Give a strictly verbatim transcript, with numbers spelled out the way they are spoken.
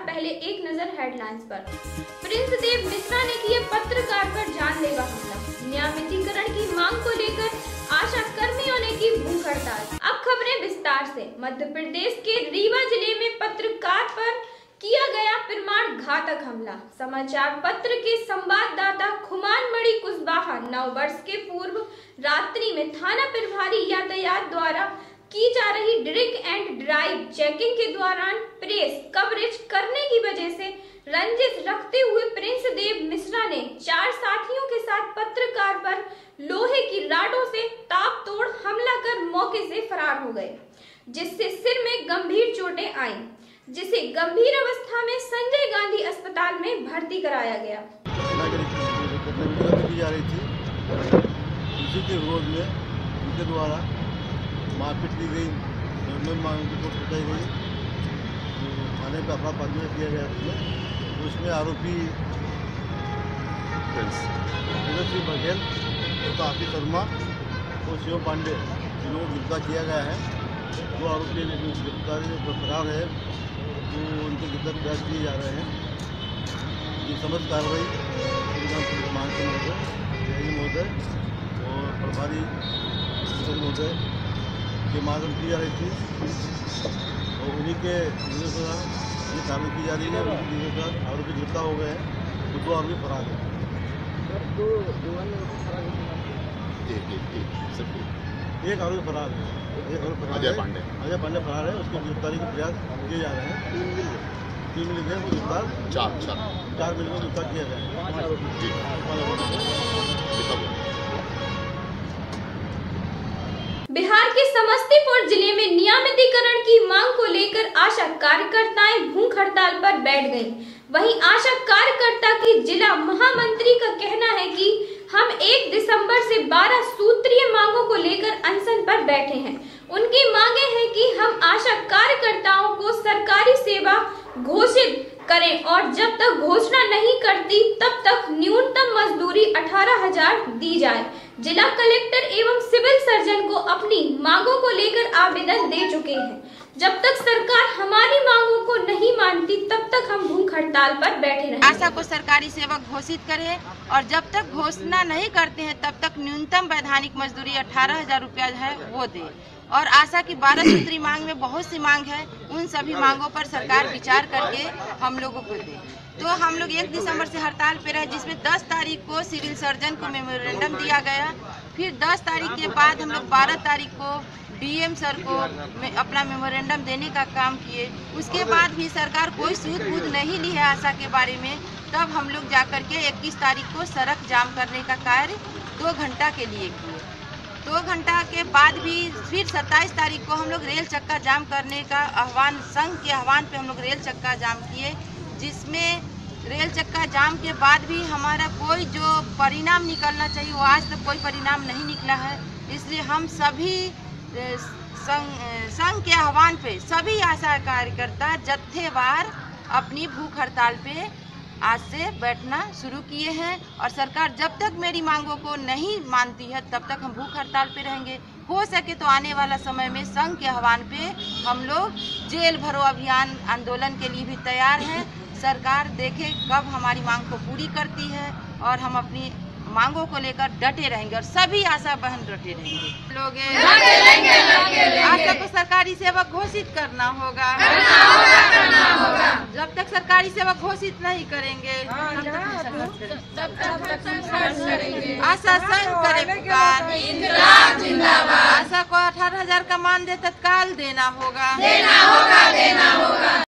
पहले एक नजर हेडलाइंस पर। प्रिंस देव मिश्रा ने किए पत्रकार पर जानलेवा हमला। नियमितीकरण की मांग को लेकर आशा कर्मियों ने की भूख हड़ताल। अब खबरें विस्तार से। मध्य प्रदेश के रीवा जिले में पत्रकार पर किया गया प्रमाण घातक हमला। समाचार पत्र के संवाददाता खुमानमणि कुशवाहा नौ वर्ष के पूर्व रात्रि में थाना प्रभारी यातायात द्वारा की जा रही ड्रिंक एंड ड्राइव चेकिंग के दौरान प्रेस कवरेज करने की वजह से रंजिश रखते हुए प्रिंस देव मिश्रा ने चार साथियों के साथ पत्रकार पर लोहे की राडों से ताबतोड़ हमला कर मौके से फरार हो गए, जिससे सिर में गंभीर चोटें आईं, जिसे गंभीर अवस्था में संजय गांधी अस्पताल में भर्ती कराया गया। जा रही थी, उसी के विरोध में उनके द्वारा मारपीट की गई, को पिटाई गई, थाने पर अपराध पंजीयन किया गया उसमें उसमें आरोपी सिंह बघेल तो आशीष शर्मा और शिव पांडे जिन्हों को गिरफ्तार किया गया है। दो आरोपी गिरफ्तारी फरार है, जो उनके गिरफ्तार प्रयास किए जा रहे हैं। ये समस्त कार्रवाई महोदय और प्रभारी महोदय के माध्यम की जा रही थी और उन्हीं के निर्देश ये कार्रवाई की जा रही है। उनके निर्देश आरोपी गिरफ्तार हो गए हैं, तो दो आरोपी फरार हैं। एक आरोपी फरार है, एक आरोपी फरार अजय पांडे अजय पांडे फरार है। उसकी गिरफ्तारी के प्रयास किए जा रहे हैं। तीन मिल गए तीन मिल गए वो गिरफ्तार चार चार चार मिल गए गिरफ्तार किया गया है। बिहार के समस्तीपुर जिले में नियमितीकरण की मांग को लेकर आशा कार्यकर्ताएं भूख हड़ताल पर बैठ गईं। वहीं आशा कार्यकर्ता की जिला महामंत्री का कहना है कि हम एक दिसंबर से बारह सूत्रीय मांगों को लेकर अनशन पर बैठे हैं। उनकी मांगे हैं कि हम आशा कार्यकर्ताओं को सरकारी सेवा घोषित करें और जब तक घोषणा नहीं करती तब तक न्यूनतम मजदूरी अठारह हजार दी जाए। जिला कलेक्टर एवं सिविल सर्जन को अपनी मांगों को लेकर आवेदन दे चुके हैं। जब तक सरकार हमारी मांगों को नहीं मानती तब तक हम भूख हड़ताल पर बैठे रहेंगे। आशा को सरकारी सेवक घोषित करे और जब तक घोषणा नहीं करते हैं तब तक न्यूनतम वैधानिक मजदूरी अठारह हजार रुपया है वो दे। और आशा की बारह सूत्री मांग में बहुत सी मांग है, उन सभी मांगों पर सरकार विचार करके हम लोगों को दे। तो हम लोग एक दिसंबर से हड़ताल पे रहे, जिसमें दस तारीख को सिविल सर्जन को मेमोरेंडम दिया गया। फिर दस तारीख के बाद हम लोग बारह तारीख को डीएम सर को अपना मेमोरेंडम देने का काम किए। उसके बाद भी सरकार कोई सूद बूद नहीं ली है आशा के बारे में। तब हम लोग जाकर के इक्कीस तारीख को सड़क जाम करने का कार्य दो घंटा के लिए किए। दो घंटा के बाद भी फिर सत्ताईस तारीख को हम लोग रेल चक्का जाम करने का आह्वान, संघ के आह्वान पे हम लोग रेल चक्का जाम किए, जिसमें रेल चक्का जाम के बाद भी हमारा कोई जो परिणाम निकलना चाहिए वो आज तक कोई परिणाम नहीं निकला है। इसलिए हम सभी संघ के आह्वान पे सभी आशा कार्यकर्ता जत्थेवार अपनी भूख हड़ताल पे आज से बैठना शुरू किए हैं। और सरकार जब तक मेरी मांगों को नहीं मानती है तब तक हम भूख हड़ताल पे रहेंगे। हो सके तो आने वाला समय में संघ के आह्वान पे हम लोग जेल भरो अभियान आंदोलन के लिए भी तैयार हैं। सरकार देखे कब हमारी मांग को पूरी करती है और हम अपनी मांगों को लेकर डटे रहेंगे और सभी आशा बहन डटे रहेंगे। लोग आशा को सरकारी सेवक घोषित करना होगा, करना होगा। जब तक सरकारी सेवक घोषित नहीं करेंगे आशा संघ करे पुकार। आशा को अठारह हजार का मानदेय तत्काल देना होगा, देना होगा, देना होगा।